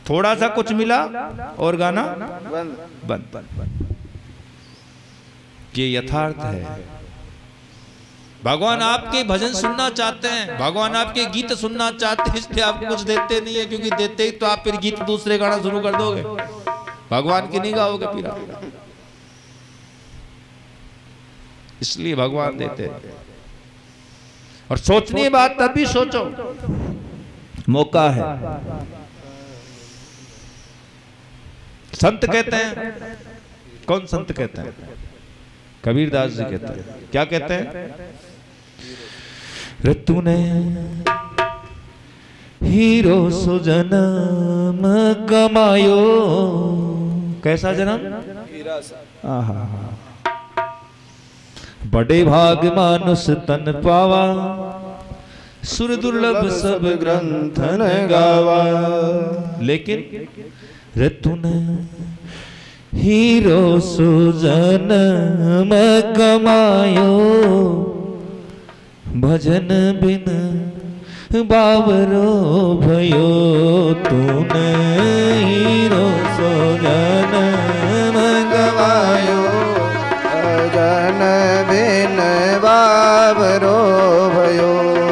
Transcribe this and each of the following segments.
थोड़ा सा कुछ मिला और गाना बंद। ये यथार्थ है। भगवान आपके भजन सुनना चाहते हैं, भगवान आपके गीत सुनना चाहते हैं, इसलिए आप कुछ देते नहीं है, क्योंकि देते ही तो आप फिर गीत दूसरे गाना शुरू कर दोगे, भगवान की नहीं गाओगे फिर आप। इसलिए भगवान देते हैं। और सोचने की बात तभी सोचो, मौका है। संत कहते हैं, कौन संत कहते हैं? कबीरदास जी कहते हैं। क्या कहते हैं? ऋतु ने हीरो सो जन्म कमायो। कैसा जन्म? हीरा सा। बड़े भाग मानुष तन पावा, सुर दुर्लभ सब ग्रंथन गावा। लेकिन ऋतु ने हीरो सो जन्म कमायो, भजन बिन बावरो भयो। तूने हीरो सो जन्म कमायो, भजन बिन बावरो भयो।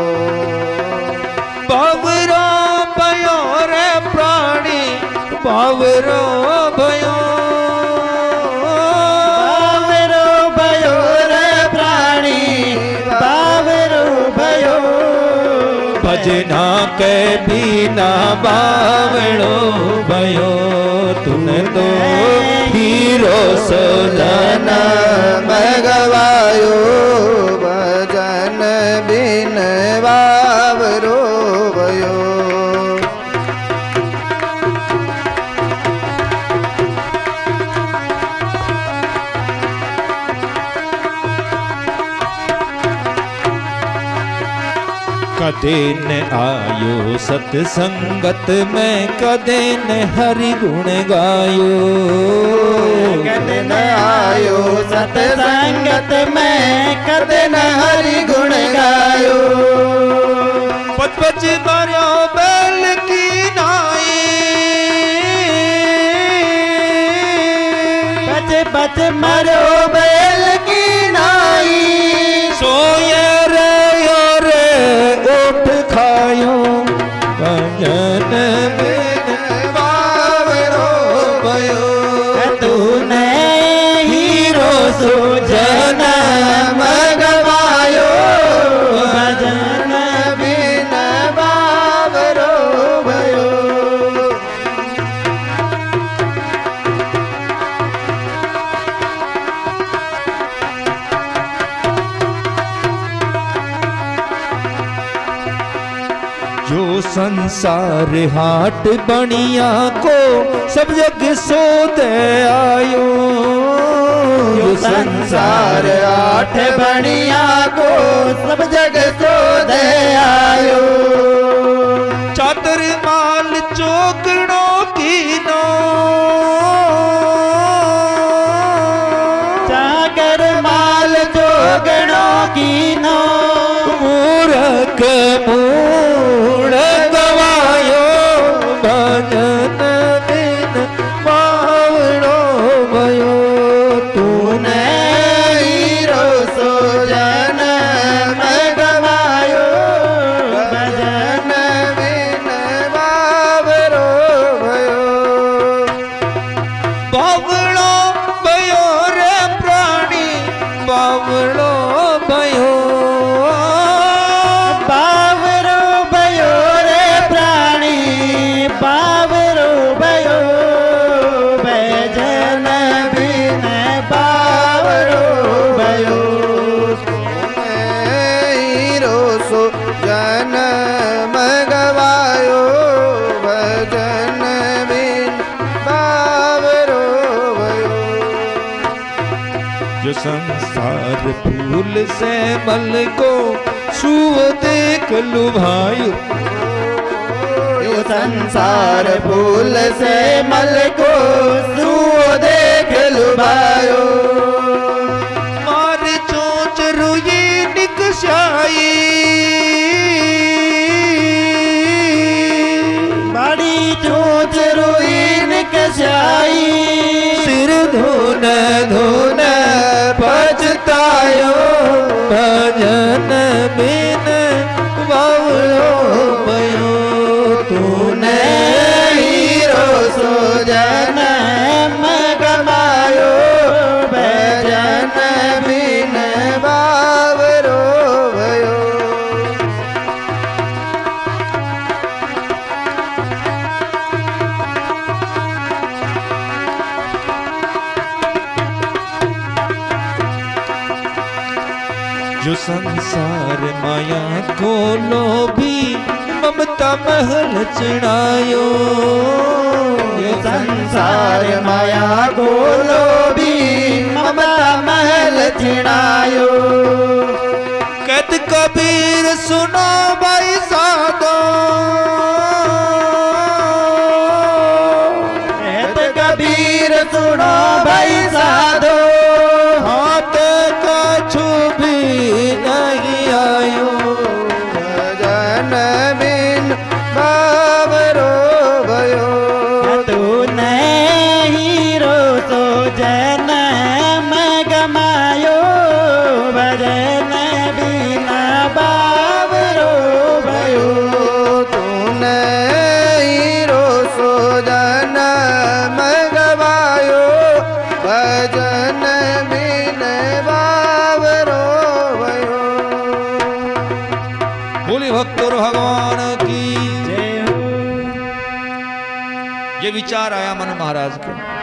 बावरो भयो रे प्राणी, बावरो भयो। भजना के बिना बावड़ो भयो। तूने तो हीरो सो जन्म गवायो, भजन बिन बावरो भयो। कदे न आयो सत्संगत में, कदे न हरि गुण गायो। कदे न आयो सत्संगत में, कदे न हरि गुण गायो। पच पच मारो बैल की नाई, पच पच मारो बैल की नाई। सोए रे उठ खायो, भजन बिन बावरो भयो। तूने हीरो सो जन्म गवायो, भजन बिन बावरो भयो। जो संसार हाट बनिया को, सब जग सो दे आयो। जो संसार हाट बनिया को, सब जग सो दे आयो। चादर माल चौकड़ों की नो, चादर माल चौकड़ों की नो। मूरख मूढ़ गवायो, भजन बिन बावड़ो भयो। तूने हीरो सो जन्म गवायो, भजन बिन बावरो भयो। बावड़ो भयो रे प्राणी, बावड़ो भयो। बावरो भयो रे प्राणी, बावरो भयो। भजन बिन बावरो भयो। हीरो सो जन्म गवायो, भजन बिन बावरो भयो। जो संसार फूल से मल को, छुओ देख लुभायो। जो संसार फूल से मल को, छुओ देख लुभायो। मार चोंच रुई निकशाई, बड़ी चूच रुईन कसाई सिर धुन धुन पछतायो भजन बिन बावलो भयो तूने हीरो सो जन्म गमायो भजन बिन बावरो भयो। जो संसार माया को लोभी ममता महल चढ़ायो संसार माया को लोभी ममता महल चढ़ायो कहत कबीर सुनो भाई साधो कहत कबीर सुनो भाई साधो हाथ का छुभी नहीं आयो भजन बिन बावरो भयो तू हीरो तो जन्म गमायो भजन बिना बावरो भयो तूने हीरो सो जन्म गवायो भजन बिन बावरो भयो। बोली भक्तों भगवान की। ये विचार आया मनु महाराज को।